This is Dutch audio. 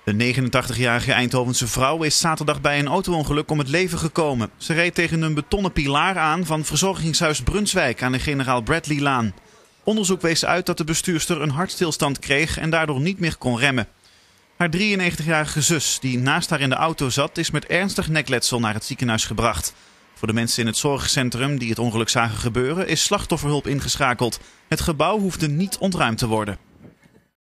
De 89-jarige Eindhovense vrouw is zaterdag bij een auto-ongeluk om het leven gekomen. Ze reed tegen een betonnen pilaar aan van verzorgingshuis Brunswijk aan de Generaal Bradley-laan. Onderzoek wees uit dat de bestuurster een hartstilstand kreeg en daardoor niet meer kon remmen. Haar 93-jarige zus, die naast haar in de auto zat, is met ernstig nekletsel naar het ziekenhuis gebracht. Voor de mensen in het zorgcentrum die het ongeluk zagen gebeuren is slachtofferhulp ingeschakeld. Het gebouw hoefde niet ontruimd te worden.